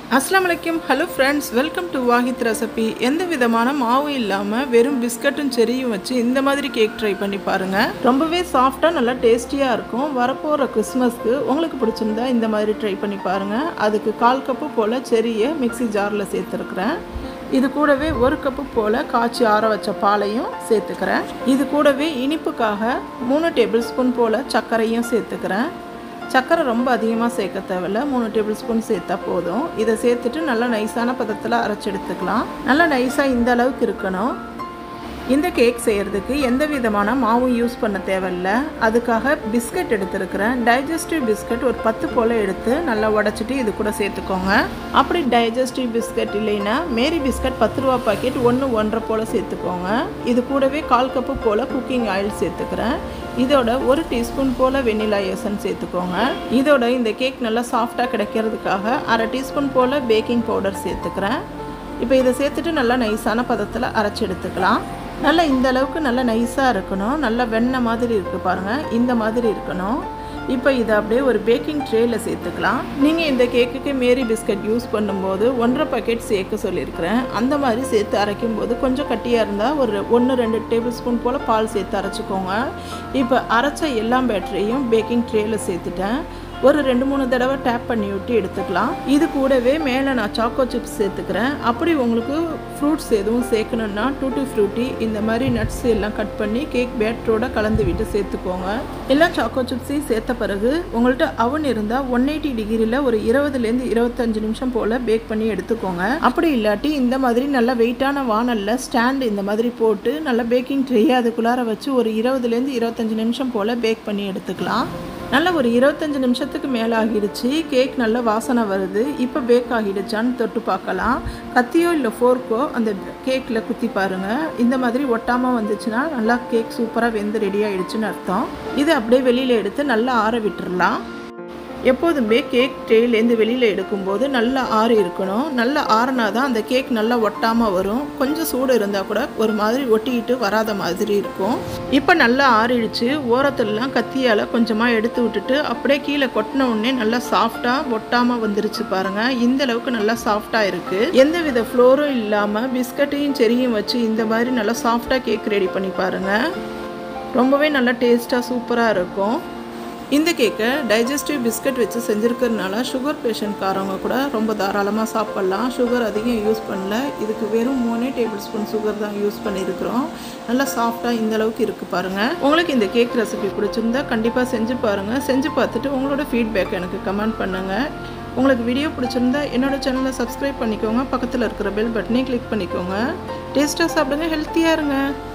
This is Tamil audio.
அஸ்ஸலாமுஅலைக்கும். Hello friends, welcome to Wahid recipe. எந்த விதமான மாவும் இல்லாமல் வெறும் பிஸ்கட்டும் செரியும் வச்சு இந்த மாதிரி கேக் ட்ரை பண்ணி பாருங்கள். ரொம்பவே சாஃப்டாக நல்லா டேஸ்டியாக இருக்கும். வரப்போகிற கிறிஸ்மஸ்க்கு உங்களுக்கு பிடிச்சிருந்தா இந்த மாதிரி ட்ரை பண்ணி பாருங்கள். அதுக்கு 1/4 கப்பு போல் செரியை மிக்ஸி ஜாரில் சேர்த்துருக்குறேன். இது கூடவே 1 கப்பு போல் காய்ச்சி ஆற வச்ச பாலையும் சேர்த்துக்கிறேன். இது கூடவே இனிப்புக்காக 3 டேபிள் ஸ்பூன் போல் சர்க்கரையும் சேர்த்துக்கிறேன். சர்க்கரை ரொம்ப அதிகமாக சேர்க்க தேவையில்ல, 3 டேபிள் ஸ்பூன் சேர்த்தா போதும். இதை சேர்த்துட்டு நல்லா நைஸான பதத்தில் அரைச்சி எடுத்துக்கலாம். நல்லா நைஸாக இந்த அளவுக்கு இருக்கணும். இந்த கேக் செய்கிறதுக்கு எந்த விதமான மாவும் யூஸ் பண்ண தேவையில்லை. அதுக்காக பிஸ்கட் எடுத்துருக்கிறேன். டைஜஸ்டிவ் பிஸ்கட் ஒரு 10 போல் எடுத்து நல்லா உடச்சிட்டு இது கூட சேர்த்துக்கோங்க. அப்படி டைஜஸ்டிவ் பிஸ்கட் இல்லைன்னா மேரி பிஸ்கட் 10 ரூபா பாக்கெட் 1-1.5 போல் சேர்த்துக்கோங்க. இது கூடவே 1/4 கப்பு போல் குக்கிங் ஆயில் சேர்த்துக்கிறேன். இதோட 1 டீஸ்பூன் போல் வெண்ணிலா எசன்ஸ் சேர்த்துக்கோங்க. இதோட இந்த கேக் நல்லா சாஃப்டாக கிடைக்கிறதுக்காக 1/2 டீஸ்பூன் போல் பேக்கிங் பவுடர் சேர்த்துக்கிறேன். இப்போ இதை சேர்த்துட்டு நல்லா நைஸான பதத்தில் அரைச்சி எடுத்துக்கலாம். நல்லா இந்த அளவுக்கு நல்லா நைஸாக இருக்கணும். நல்லா வெண்ணெய் மாதிரி இருக்குது பாருங்கள், இந்த மாதிரி இருக்கணும். இப்போ இதை அப்படியே ஒரு பேக்கிங் ட்ரேயில் சேர்த்துக்கலாம். நீங்கள் இந்த கேக்குக்கு மேரி பிஸ்கட் யூஸ் பண்ணும்போது 1.5 பாக்கெட் சேர்க்க சொல்லியிருக்கிறேன். அந்த மாதிரி சேர்த்து அரைக்கும் போது கொஞ்சம் கட்டியாக இருந்தால் ஒரு 1-2 டேபிள் ஸ்பூன் போல் பால் சேர்த்து அரைச்சிக்கோங்க. இப்போ அரைச்ச எல்லா பேட்டரியும் பேக்கிங் ட்ரேயில் சேர்த்துட்டேன். ஒரு 2-3 தடவை டேப் பண்ணி விட்டு எடுத்துக்கலாம். இது கூடவே மேலே நான் சாக்கோ சிப்ஸ் சேர்த்துக்கிறேன். அப்படி உங்களுக்கு ஃப்ரூட்ஸ் எதுவும் சேர்க்கணுன்னா டூட்டி ஃப்ரூட்டி இந்த மாதிரி நட்ஸ் எல்லாம் கட் பண்ணி கேக் பேட்டரோட கலந்து விட்டு சேர்த்துக்கோங்க. எல்லாம் சாக்கோ சிப்ஸையும் சேர்த்த பிறகு உங்கள்கிட்ட அவன் இருந்தால் 180 டிகிரியில் ஒரு 20லேருந்து 25 நிமிஷம் போல் பேக் பண்ணி எடுத்துக்கோங்க. அப்படி இல்லாட்டி இந்த மாதிரி நல்லா வெயிட்டான வானலில் ஸ்டாண்டு இந்த மாதிரி போட்டு நல்லா பேக்கிங் ட்ரேயை அதுக்குள்ளார வச்சு ஒரு 20லேருந்து 25 நிமிஷம் போல் பேக் பண்ணி எடுத்துக்கலாம். நல்லா ஒரு 25 நிமிஷத்துக்கு மேலே ஆகிடுச்சு. கேக் நல்ல வாசனை வருது. இப்போ பேக் ஆகிடுச்சான்னு தொட்டு பார்க்கலாம். கத்தியோ இல்லை ஃபோர்க்கோ அந்த கேக்கில் குத்தி பாருங்கள். இந்த மாதிரி ஒட்டாமல் வந்துச்சுன்னா நல்லா கேக் சூப்பராக வெந்து ரெடி ஆகிடுச்சுன்னு அர்த்தம். இதை அப்படியே வெளியில் எடுத்து நல்லா ஆற விட்டுடலாம். எப்போதுமே கேக் ட்ரேலேருந்து வெளியில் எடுக்கும்போது நல்லா ஆறி இருக்கணும். நல்லா ஆறினா தான் அந்த கேக் நல்லா ஒட்டாமல் வரும். கொஞ்சம் சூடு இருந்தால் கூட ஒரு மாதிரி ஒட்டிக்கிட்டு வராத மாதிரி இருக்கும். இப்போ நல்லா ஆறிடுச்சு. ஓரத்துலலாம் கத்தியால் கொஞ்சமாக எடுத்து விட்டுட்டு அப்படியே கீழே கொட்டின உடனே நல்லா சாஃப்டாக ஒட்டாமல் வந்துருச்சு பாருங்கள். இந்த அளவுக்கு நல்லா சாஃப்டாக இருக்குது. எந்த வித ஃப்ளோரும் இல்லாமல் பிஸ்கட்டையும் செரியும் வச்சு இந்த மாதிரி நல்லா சாஃப்டாக கேக் ரெடி பண்ணி பாருங்கள். ரொம்பவே நல்லா டேஸ்ட்டாக சூப்பராக இருக்கும். இந்த கேக்கை டைஜஸ்டிவ் பிஸ்கட் வச்சு செஞ்சுருக்கிறதுனால சுகர் பேஷண்ட்காரவங்க கூட ரொம்ப தாராளமாக சாப்பிட்லாம். சுகர் அதிகம் யூஸ் பண்ணல. இதுக்கு வெறும் 3 டேபிள் ஸ்பூன் சுகர் தான் யூஸ் பண்ணியிருக்கிறோம். நல்லா சாஃப்டாக இந்த அளவுக்கு இருக்குது பாருங்கள். உங்களுக்கு இந்த கேக் ரெசிபி பிடிச்சிருந்தா கண்டிப்பாக செஞ்சு பாருங்கள். செஞ்சு பார்த்துட்டு உங்களோட ஃபீட்பேக் எனக்கு கமெண்ட் பண்ணுங்கள். உங்களுக்கு வீடியோ பிடிச்சிருந்தா என்னோடய சேனலை சப்ஸ்கிரைப் பண்ணிக்கோங்க. பக்கத்தில் இருக்கிற பெல் பட்டனை கிளிக் பண்ணிக்கோங்க. டேஸ்ட்டாக சாப்பிடுங்க, ஹெல்த்தியாக இருங்க.